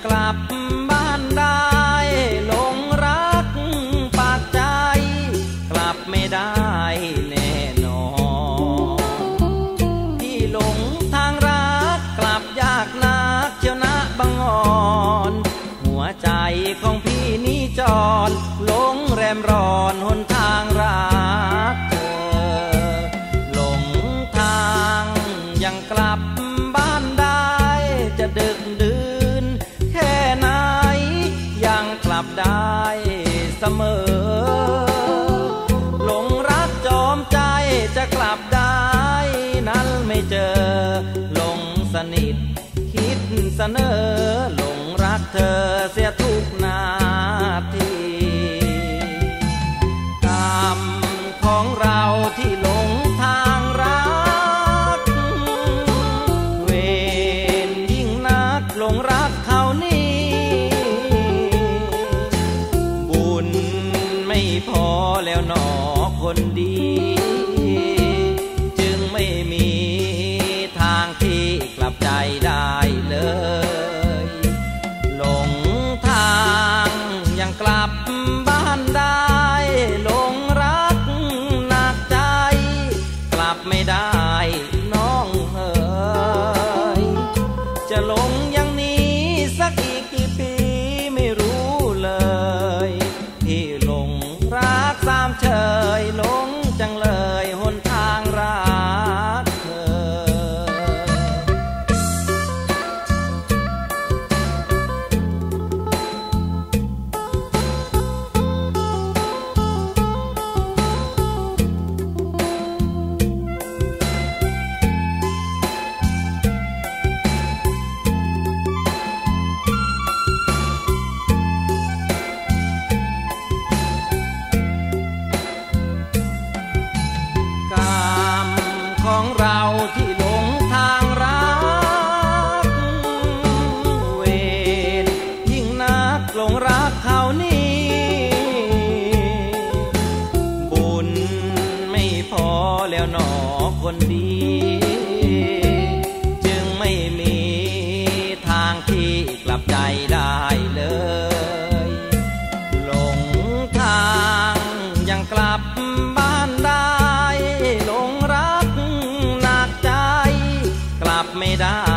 กลับบ้านได้หลงรักปากใจกลับไม่ได้แน่นอนที่หลงทางรักกลับยากนักเจ้านะบังอ่อนหัวใจของพี่นี่จรหลงแรมร้อนหนทางรักเธอหลงทางยังกลับบ้านได้จะดึกดื่นแค่ไหนยังกลับได้เสมอหลงรักจอมใจจะกลับได้นั้นไม่เจอหลงสนิทคิดเสนอหลงรักเธอเสียทุกนาทีกรรมของเราที่หลงทางรักเวรยิ่งนักหลงรักเขานี่บุญไม่พอแล้วหนอคนดีจึงไม่มีทางที่กลับใจได้เลยหลงทางยังกลับบ้านได้หลงรักหนักใจกลับไม่ได้น้องเอ๋ยจะหลงอย่างนี้สักอีกกี่ปีไม่รู้เลยที่หลงรักสามเฉยหลงจังเลยหนทางรักเธอของเราที่หลงทางรักเวรยิ่งนักหลงรักเขานี่บุญไม่พอแล้วหนอคนดีจึงไม่มีทางที่กลับใจได้เลยหลงทางยังกลับบ้านได้หลงรักหนักใจกลับไม่ได้